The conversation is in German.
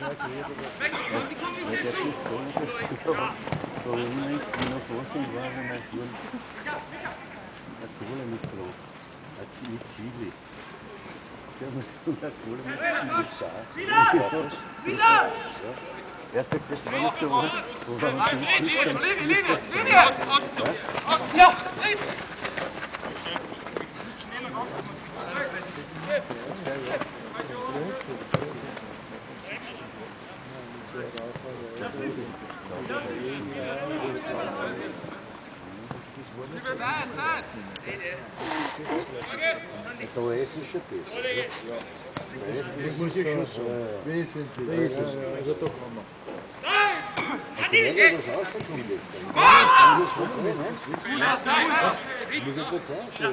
der ist so unterstützt. Warum nicht noch vorstellen war, wenn er hier eine Kohle mitgebracht hat, mit Chili. Der muss eine Kohle mit Chili. Wieder! Er sagt, das war nicht so, wo er uns Linie! Ja! Da ist es schon besser. Das muss ich schon sagen. Wesentlich. Also da kann man. Der hat was rausgekommen gestern. Muss ich kurz einschauen.